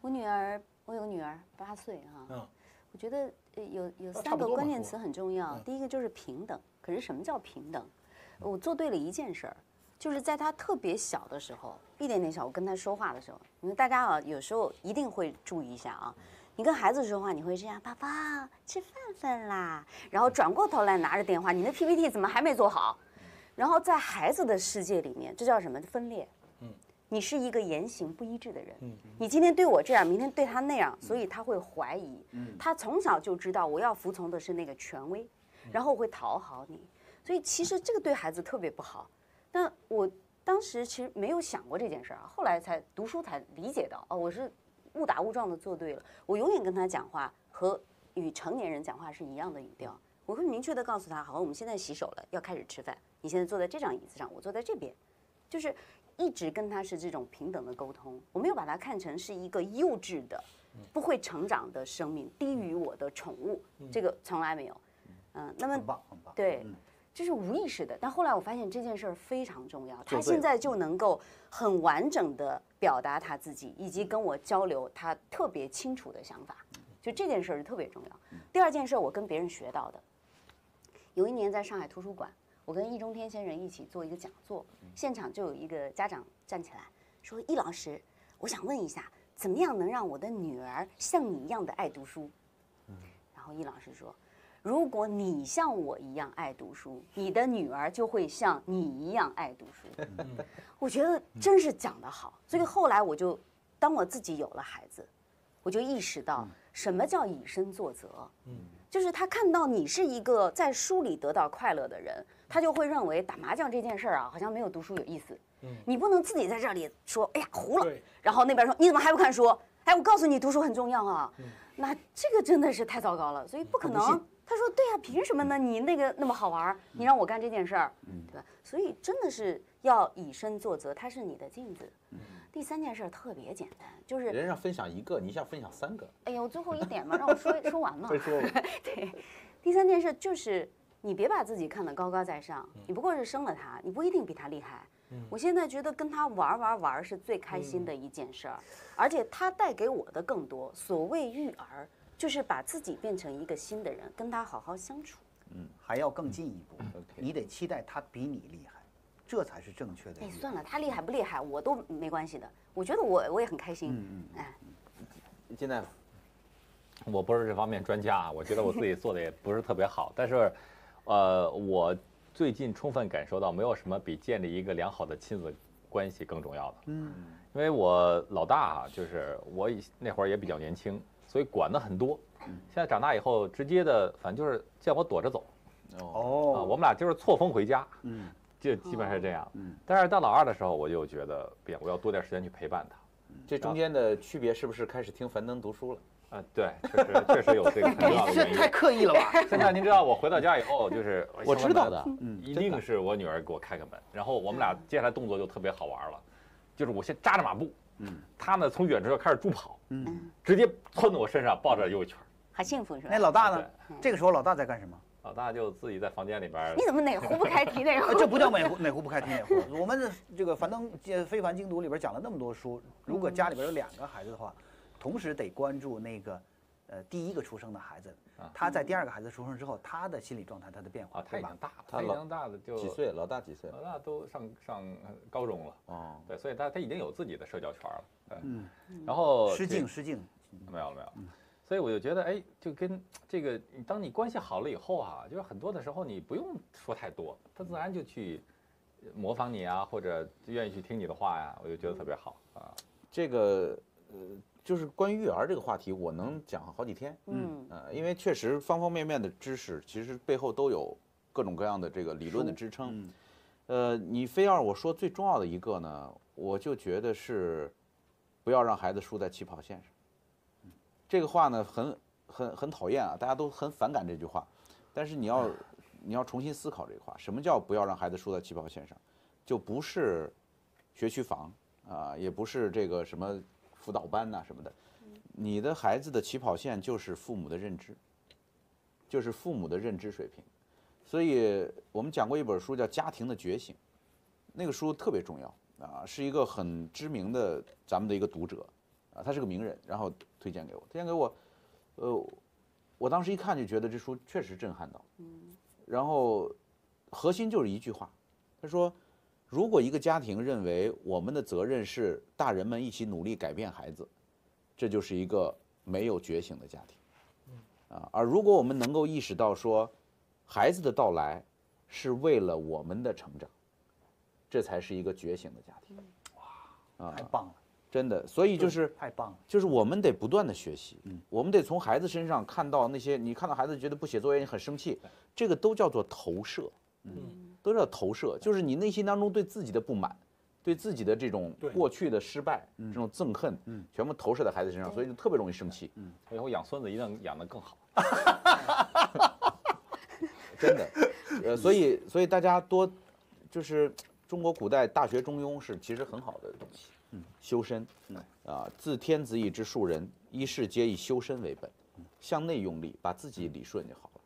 我有个女儿8岁哈。 嗯。 我觉得有3个关键词很重要。第一个就是平等。可是什么叫平等？我做对了一件事儿，就是在她特别小的时候，一点点小，我跟她说话的时候，因为大家啊有时候一定会注意一下啊。你跟孩子说话，你会这样，爸爸吃饭啦，然后转过头来拿着电话，你的 PPT 怎么还没做好？然后在孩子的世界里面，这叫什么分裂？你是一个言行不一致的人，你今天对我这样，明天对他那样，所以他会怀疑。他从小就知道我要服从的是那个权威，然后会讨好你，所以其实这个对孩子特别不好。但我当时其实没有想过这件事啊，后来才读书才理解到，哦，我是误打误撞的做对了。我永远跟他讲话和与成年人讲话是一样的语调，我会明确的告诉他，好，我们现在洗手了，要开始吃饭，你现在坐在这张椅子上，我坐在这边，就是一直跟他是这种平等的沟通，我没有把他看成是一个幼稚的、不会成长的生命，低于我的宠物，这个从来没有。那么很棒，很棒。 对，这是无意识的。但后来我发现这件事儿非常重要，他现在就能够很完整的表达他自己，以及跟我交流他特别清楚的想法。就这件事儿是特别重要。第二件事，我跟别人学到的，有一年在上海图书馆。我跟易中天先生一起做一个讲座，现场就有一个家长站起来说：“易老师，我想问一下，怎么样能让我的女儿像你一样的爱读书？”然后易老师说：“如果你像我一样爱读书，你的女儿就会像你一样爱读书。”我觉得真是讲得好。所以后来当我自己有了孩子，我就意识到什么叫以身作则。就是他看到你是一个在书里得到快乐的人，他就会认为打麻将这件事儿啊，好像没有读书有意思。你不能自己在这里说，哎呀糊了，然后那边说你怎么还不看书？哎，我告诉你，读书很重要啊。那这个真的是太糟糕了，所以不可能。他说对啊，凭什么呢？你那个那么好玩，你让我干这件事儿，对吧？所以真的是要以身作则，它是你的镜子。第3件事特别简单，就是人让分享1个，你想分享3个。 哎呦，最后一点嘛，让我说完嘛。 说对，第3件事就是你别把自己看得高高在上，你不过是生了他，你不一定比他厉害。我现在觉得跟他玩是最开心的一件事儿，而且他带给我的更多。所谓育儿，就是把自己变成一个新的人，跟他好好相处。 还要更进一步，你得期待他比你厉害，这才是正确的。 哎，算了，他厉害不厉害我都没关系的，我觉得我也很开心。哎， 现在我不是这方面专家，我觉得我自己做的也不是特别好，但是，我最近充分感受到，没有什么比建立一个良好的亲子关系更重要的。因为我老大啊，就是我那会儿也比较年轻，所以管的很多。现在长大以后，直接的反正就是叫我躲着走。我们俩就是错峰回家。就基本上是这样。但是到老2的时候，我就觉得我要多点时间去陪伴他。 这中间的区别是不是开始听樊登读书了？ 对，确实有这个很重要的原因。 这太刻意了吧？ 现在您知道，我回到家以后，就是我知道的， 一定是我女儿给我开个门，然后我们俩接下来动作就特别好玩了，就是我先扎着马步，她呢从远处就开始助跑，直接窜到我身上抱着游一圈， 好幸福是吧？ 那老大呢？这个时候老大在干什么？ 老大就自己在房间里边。 你怎么哪壶不开提哪壶？ 这不叫哪壶不开提哪壶。我们这个樊登非凡精读里边讲了那么多书，如果家里边有2个孩子的话，同时得关注那个第1个出生的孩子，他在第2个孩子出生之后，他的心理状态，他的变化。 他已经大了，他已经大了，就几岁？老大几岁？ 老大都上高中了。对，所以他已经有自己的社交圈了。对，然后失敬。 没有。所以我就觉得，哎，就跟这个，当你关系好了以后啊，就是很多的时候你不用说太多，他自然就去模仿你啊，或者愿意去听你的话呀，我就觉得特别好啊。 这个就是关于育儿这个话题，我能讲好几天。因为确实方方面面的知识，其实背后都有各种各样的这个理论的支撑。你非要我说最重要的一个呢，我就觉得是不要让孩子输在起跑线上。这个话呢，很讨厌啊，大家都很反感这句话。但是你要重新思考这个话，什么叫不要让孩子输在起跑线上？就不是学区房啊，也不是这个什么辅导班呐什么的。你的孩子的起跑线就是父母的认知，就是父母的认知水平。所以我们讲过一本书叫《家庭的觉醒》，那个书特别重要啊，是一个很知名的咱们的一个读者啊，他是个名人，然后推荐给我，我当时一看就觉得这书确实震撼到，然后核心就是一句话，他说，如果一个家庭认为我们的责任是大人们一起努力改变孩子，这就是一个没有觉醒的家庭，啊，而如果我们能够意识到说，孩子的到来是为了我们的成长，这才是一个觉醒的家庭。哇， 太棒了， 真的。所以就是太棒了， 就是我们得不断的学习，我们得从孩子身上看到那些你看到孩子觉得不写作业你很生气，这个都叫做投射，都叫投射，就是你内心当中对自己的不满，对自己的这种过去的失败，这种憎恨，全部投射在孩子身上，所以就特别容易生气。 我以后养孙子一定养得更好。 真的，所以大家多，就是中国古代大学中庸是其实很好的东西，修身，啊，自天子以知庶人，一世皆以修身为本，向内用力，把自己理顺就好了。